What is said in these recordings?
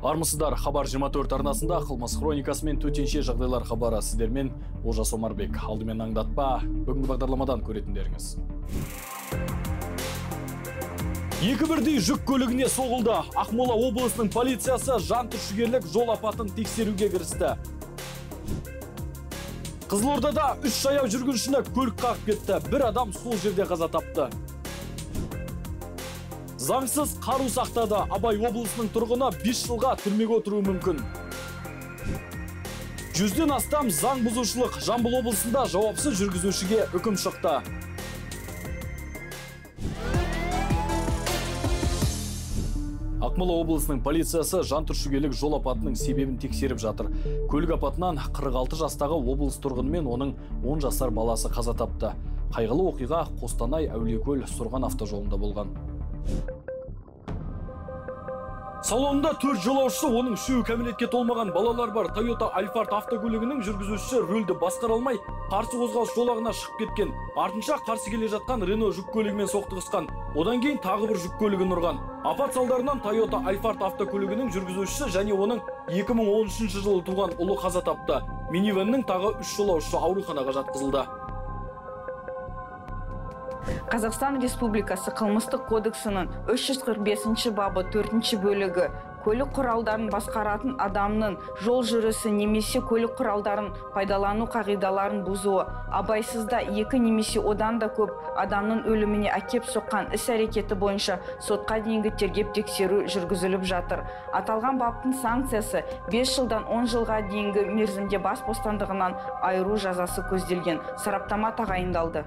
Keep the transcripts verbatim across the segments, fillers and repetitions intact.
Армысыздар, Хабар жиырма төрт арнасында қылмыс хроникасы мен төтенше жағдайлар хабары сіздермен Олжас Омарбек. Алдымен аңдатпа, бүгінгі бағдарламадан көретіндеріңіз. Екі бірдей жүк көлігіне соғылды. Ақмола облысының полициясы жан түршігерлік жол апатын тексеруге кірісті. Қызылордада үш жаяу жүргіншіні көлік қағып кетті. Бір адам сол жерде қаза тапты. Заңсыз қару сақтады. Абай облысының тұрғыны бес жылға түрмеге отыруы мүмкін. Жүзден астам заң бұзушылық. Жамбыл облысында жауапсыз жүргізушіге үкім шықты. Ақмола облысының полициясы жан түршігерлік жол апатының себебін тексеріп жатыр. Көлік апатынан қырық алты жастағы облыс тұрғыны мен оның он жасар баласы қаза тапты. Қайғылы оқиға Қостанай Әулиекөл Сұрған автожолында болған. Салонында төрт жолаушы, оның үшеуі кәмелетке толмаған балалар бар. Toyota Alphard автокөлігінің жүргізушісі рөлді басқара алмай, қарсы қозғалыс жолағына шығып кеткен. Артынша қарсы келе жатқан Renault жүк көлігімен соқтығысқан. Одан кейін тағы бір жүк көлігін ұрған. Апат салдарынан Toyota Alphard автокөлігінің жүргізушісі және оның екі мың он үшінші жылы туған ұлы қаза тапты. Минивэннің тағы үш жолаушысы ауруханаға жатқызылды. Қазақстан Республикасы қылмыстық кодексінің үш жүз қырық бесінші бабы төртінші бөлігі көлік құралдарын басқаратын адамның жол жүрісі немесе көлік құралдарын пайдалану қағидаларын бұзуы, абайсызда екі немесе одан да көп адамның өліміне әкеп соққан іс-әрекеті бойынша сотқа дейінгі тергеп тексеру жүргізіліп жатыр. Аталған баптың санкциясы бес жылдан он жылға дейінгі мерзімде бас бостандығынан айыру жазасы көзделген. Сараптама тағайындалды.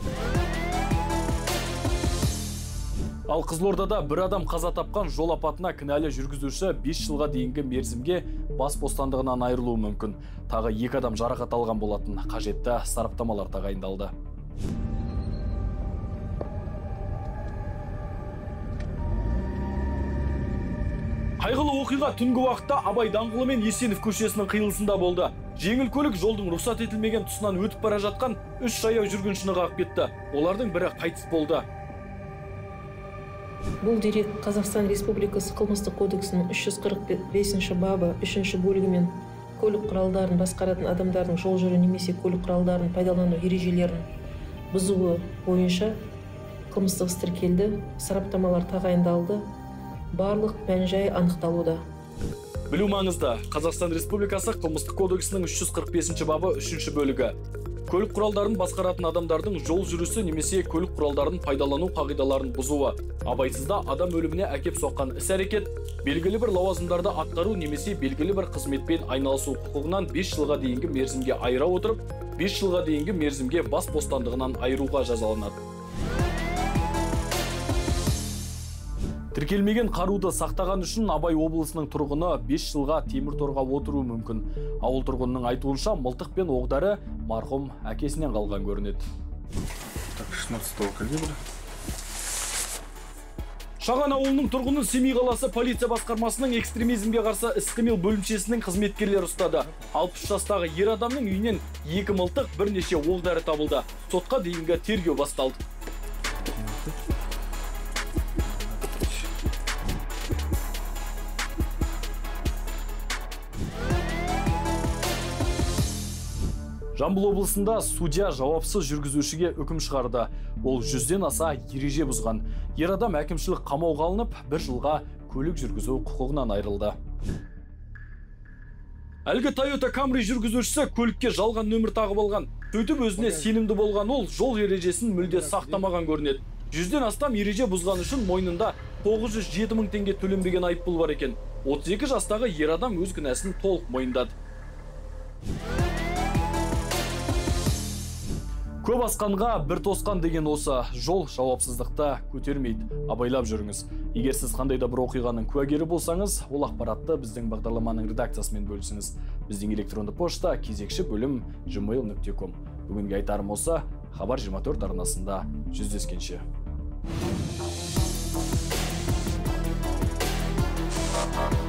Ал Қызылордада бір адам қаза тапқан жол апатына кінәлі жүргізуші бес жылға дейінгі мерзімге бас бостандығынан айырылуы мүмкін. Тағы екі адам жарақат алған болатын. Қажетті сараптамалар тағайындалды. Қайғылы оқиға түнгі уақытта Абай даңғылы мен Есенов көшесінің қиылысында болды. Жеңіл көлік жолдың рұқсат етілмеген тұсынан өтіп бара жатқан үш жаяу жүргіншіні қағып кетті. Олардың бірі қайтыс болды. Бұл дерек Қазақстан Республикасы қылмыстық кодексінің үш жүз қырық бесінші бабы үшінші бөлігімен көлік құралдарын басқаратын адамдардың жол жүру немесе көлік құралдарын пайдалану ережелерін бұзуы бойынша қылмыстық іс тіркелді, сараптамалар тағайындалды, барлық мән-жай анықталуда. Білу маңызды. Қазақстан Республикасы қылмыстық кодексінің үш жүз қырық бесінші бабы үшінші бөлігі. Көлік құралдарын басқаратын адамдардың жол жүрісі немесе көлік құралдарын пайдалану қағидаларын бұзуы, абайсызда адам өліміне әкеп соққан іс-әрекет, белгілі бір лауазымдарды атқару немесе белгілі бір қызметпен айналысу құқығынан бес жылға дейінгі мерзімге айыра отырып, бес жылға дейінгі мерзімге бас бостандығынан айыруға жазаланады. Тіркелмеген қаруды сақтаған үшін Абай облысының тұрғыны бес жылға темір торға отыруы мүмкін. Ауыл тұрғынының айтуынша мылтық пен оқ-дәрі марқұм әкесінен қалған көрінеді. шестнадцатого калибра. Шаған ауылының тұрғыны Семей қаласы полиция басқармасының экстремизмге қарсы іс-қимыл бөлімшесінің қызметкерлері ұстады. алпыс жастағы ер адамның үйінен екі мылтық, бірнеше оқ-дәрі табылды. Сотқа дейінгі тергеу басталды. Жамбыл облысында судья жауапсыз жүргізушіге үкім шығарды. Ол жүзден аса ереже бұзған. Ер адам әкімшілік қамауға алынып, бір жылға көлік жүргізу құқығынан айырылды. Әлгі Toyota Camry жүргізушісі көлікке жалған нөмір тағып алған. Сөйтіп өзіне сенімді болған ол жол ережесін мүлде сақтамаған көрінеді. Жүзден астам ереже бұзған үшін мойнында тоғыз жүз жеті мың теңге төленбеген айыппұл бар екен. отыз екі жастағы ер адам өз кінәсін толық мойындады. Көп асқанға бір тосқан деген осы. Жол жауапсыздықта көтермейді. Абайлап жүріңіз. Егер сіз қандай да бір оқиғаның куәгері болсаңыз, ол ақпаратты біздің бағдарламаның редакциясымен бөлісіңіз. Біздің электронды пошта кезекші бөлім gmail нүкте ком. Бүгінгі айтарым осы. Хабар жиырма төрт арнасында жүздескенше. Ага.